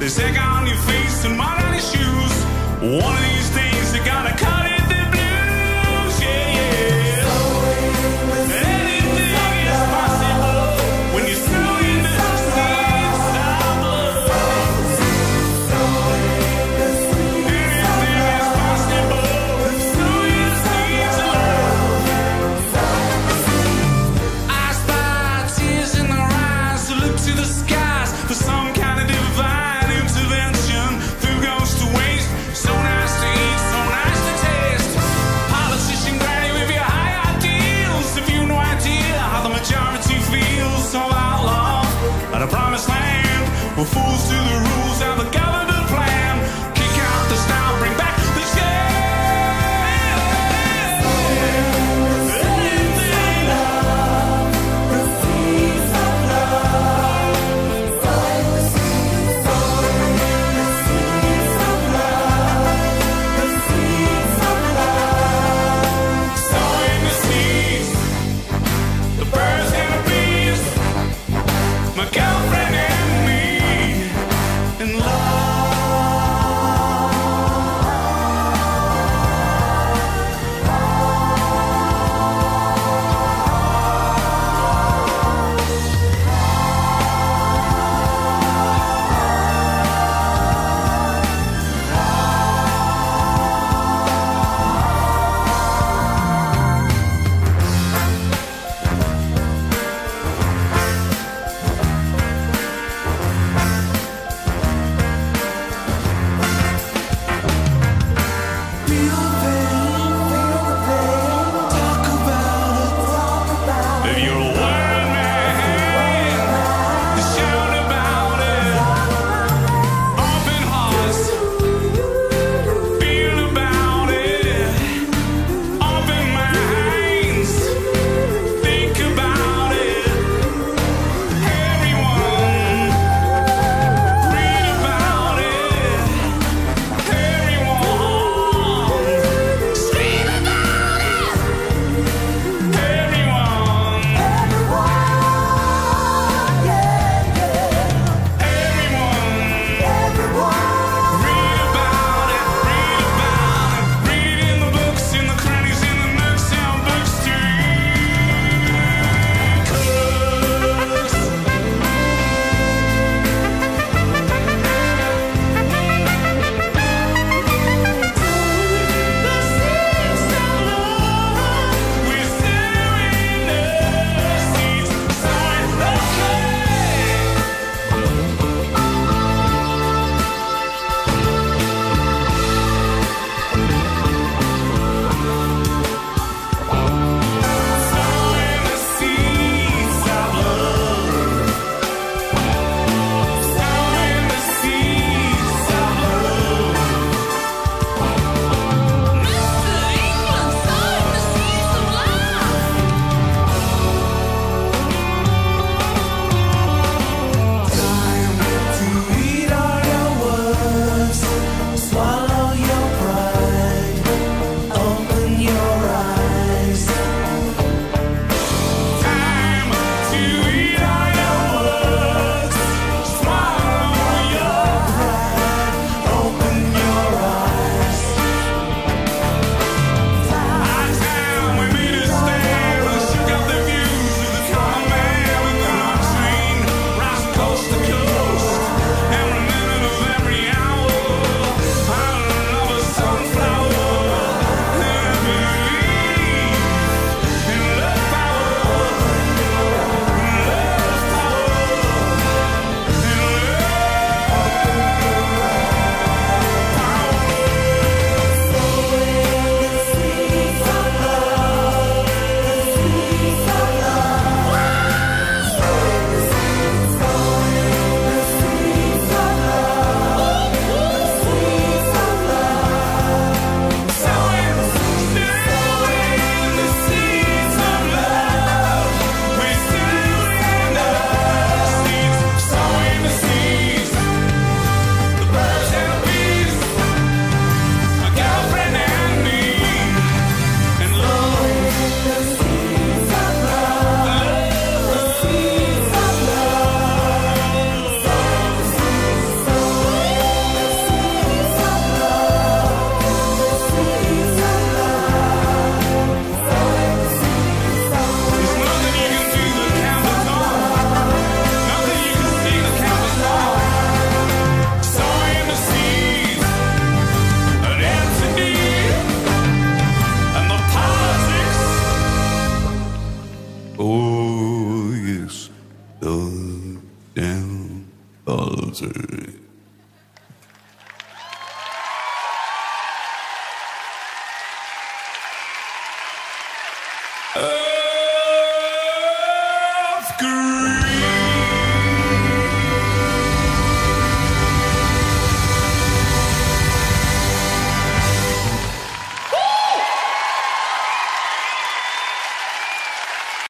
There's egg on your face and mud on your shoes. One of these days they're gonna cut it the blues, yeah, yeah. Anything is possible when you throw in the seeds of love. Anything is possible when you throw in the seeds of love. I spy tears in their eyes to look to the skies for some kind of divine intervention through ghost to waste. So nice to eat, so nice to taste. Politician granny with your high ideals. If you no idea how the majority feels, so outlaw at a promised land where fools